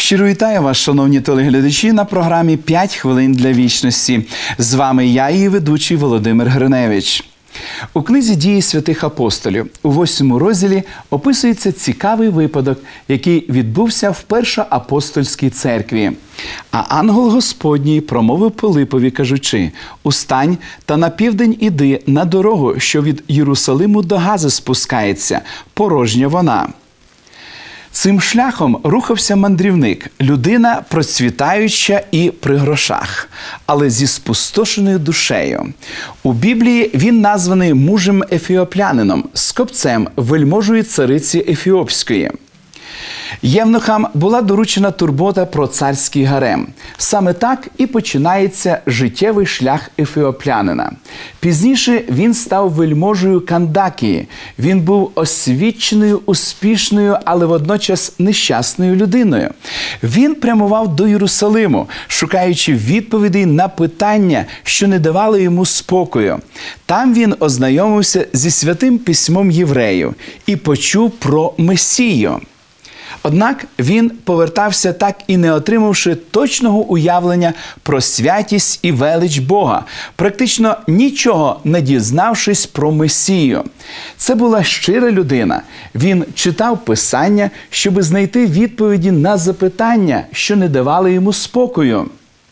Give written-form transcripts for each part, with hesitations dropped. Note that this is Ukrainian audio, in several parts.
Щиро вітаю вас, шановні телеглядачі, на програмі «5 хвилин для вічності». З вами я, її ведучий Володимир Гриневич. У книзі «Дії святих апостолів» у 8 розділі описується цікавий випадок, який відбувся в Першоапостольській церкві. А ангел Господній промовив Пилипові, кажучи: «Устань та на південь іди на дорогу, що від Єрусалиму до Гази спускається, порожня вона». Цим шляхом рухався мандрівник, людина процвітаюча і при грошах, але зі спустошеною душею. У Біблії він названий мужем-ефіоплянином, скопцем, вельможою цариці Ефіопської. Євнухам була доручена турбота про царський гарем. Саме так і починається життєвий шлях ефіоплянина. Пізніше він став вельможею Кандакії. Він був освіченою, успішною, але водночас нещасною людиною. Він прямував до Єрусалиму, шукаючи відповідей на питання, що не давали йому спокою. Там він ознайомився зі святим письмом євреїв і почув про Месію. Однак він повертався, так і не отримавши точного уявлення про святість і велич Бога, практично нічого не дізнавшись про Месію. Це була щира людина. Він читав Писання, щоб знайти відповіді на запитання, що не давали йому спокою.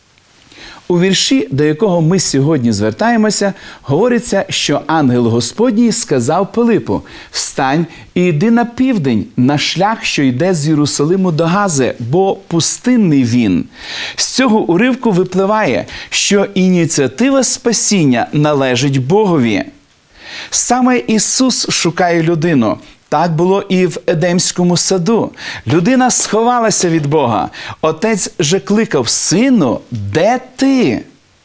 У вірші, до якого ми сьогодні звертаємося, говориться, що ангел Господній сказав Пилипу: «Встань і йди на південь, на шлях, що йде з Єрусалиму до Гази, бо пустинний він». З цього уривку випливає, що ініціатива спасіння належить Богові. Саме Ісус шукає людину. Так було і в Едемському саду. Людина сховалася від Бога. Отець же кликав: «Сину, де ти?»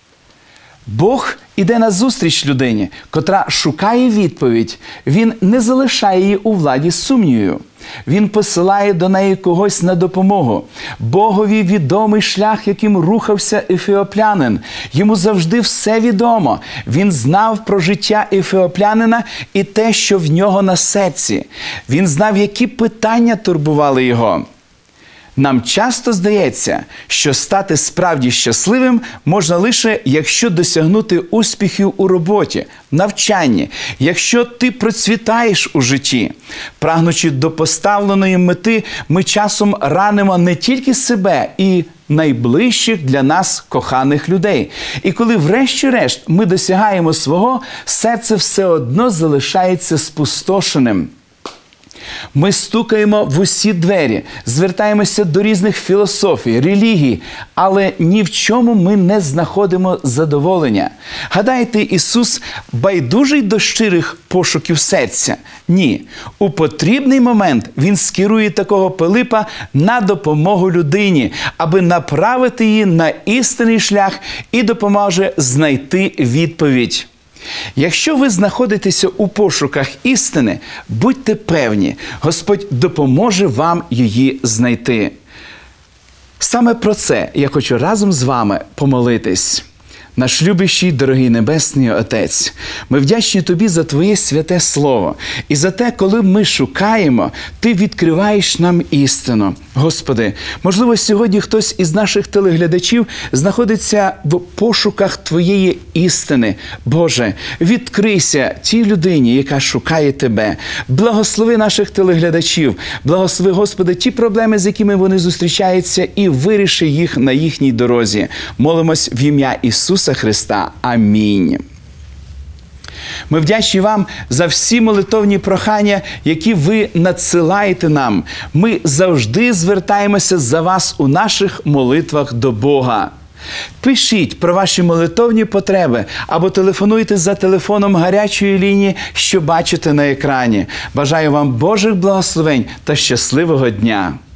Бог іде назустріч людині, котра шукає відповідь. Він не залишає її у владі сумнівів. Він посилає до неї когось на допомогу. Богові відомий шлях, яким рухався ефіоплянин. Йому завжди все відомо. Він знав про життя ефіоплянина і те, що в нього на серці. Він знав, які питання турбували його. Нам часто здається, що стати справді щасливим можна лише, якщо досягнути успіхів у роботі, навчанні, якщо ти процвітаєш у житті. Прагнучи до поставленої мети, ми часом ранимо не тільки себе і найближчих для нас коханих людей. І коли врешті-решт ми досягаємо свого, серце все одно залишається спустошеним. Ми стукаємо в усі двері, звертаємося до різних філософій, релігій, але ні в чому ми не знаходимо задоволення. Гадаєте, Ісус байдужий до щирих пошуків серця? Ні. У потрібний момент Він скерує такого Пилипа на допомогу людині, аби направити її на істинний шлях і допоможе знайти відповідь. Якщо ви знаходитеся у пошуках істини, будьте певні, Господь допоможе вам її знайти. Саме про це я хочу разом з вами помолитись. Наш любящий, дорогий Небесний Отець, ми вдячні Тобі за Твоє святе Слово і за те, коли ми шукаємо, Ти відкриваєш нам істину. Господи, можливо, сьогодні хтось із наших телеглядачів знаходиться в пошуках Твоєї істини. Боже, відкрийся тій людині, яка шукає Тебе. Благослови наших телеглядачів, благослови, Господи, ті проблеми, з якими вони зустрічаються, і виріши їх на їхній дорозі. Молимось в ім'я Ісуса Христа. Амінь. Ми вдячні вам за всі молитовні прохання, які ви надсилаєте нам. Ми завжди звертаємося за вас у наших молитвах до Бога. Пишіть про ваші молитовні потреби або телефонуйте за телефоном гарячої лінії, що бачите на екрані. Бажаю вам Божих благословень та щасливого дня!